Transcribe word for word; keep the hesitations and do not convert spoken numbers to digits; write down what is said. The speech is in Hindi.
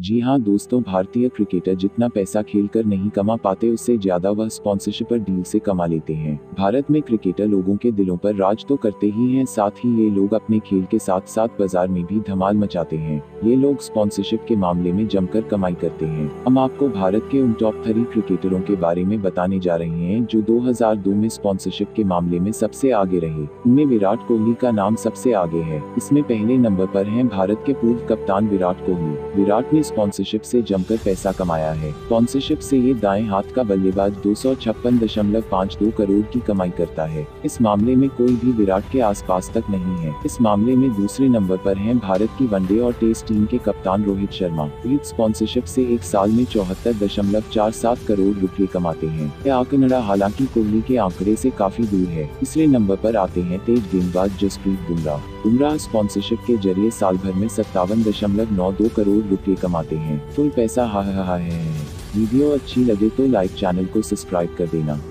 जी हाँ दोस्तों, भारतीय क्रिकेटर जितना पैसा खेलकर नहीं कमा पाते उससे ज्यादा वह स्पॉन्सरशिप पर डील से कमा लेते हैं। भारत में क्रिकेटर लोगों के दिलों पर राज तो करते ही हैं, साथ ही ये लोग अपने खेल के साथ साथ बाजार में भी धमाल मचाते हैं। ये लोग स्पॉन्सरशिप के मामले में जमकर कमाई करते हैं। हम आपको भारत के उन टॉप थ्री क्रिकेटरों के बारे में बताने जा रहे हैं जो दो हज़ार दो में स्पॉन्सरशिप के मामले में सबसे आगे रहे। उनमें विराट कोहली का नाम सबसे आगे है। इसमें पहले नंबर पर हैं भारत के पूर्व कप्तान विराट कोहली। विराट ने स्पॉन्सरशिप से जमकर पैसा कमाया है। स्पॉन्सरशिप से ये दाएं हाथ का बल्लेबाज दो सौ छप्पन दशमलव पाँच दो करोड़ की कमाई करता है। इस मामले में कोई भी विराट के आसपास तक नहीं है। इस मामले में दूसरे नंबर पर हैं भारत की वनडे और टेस्ट टीम के कप्तान रोहित शर्मा। रोहित स्पॉन्सरशिप से एक साल में चौहत्तर दशमलव चार सात करोड़ रुपए कमाते हैं। यह आंकड़ा हालांकि कोहली के आंकड़े से काफी दूर है। तीसरे नंबर पर आते हैं तेज गेंदबाज जसप्रीत बुमराह। बुमराह स्पॉन्सरशिप के जरिए साल भर में सत्तावन दशमलव नौ दो करोड़ रुपए कमाते हैं। फुल पैसा हा हा हा है। वीडियो अच्छी लगे तो लाइक, चैनल को सब्सक्राइब कर देना।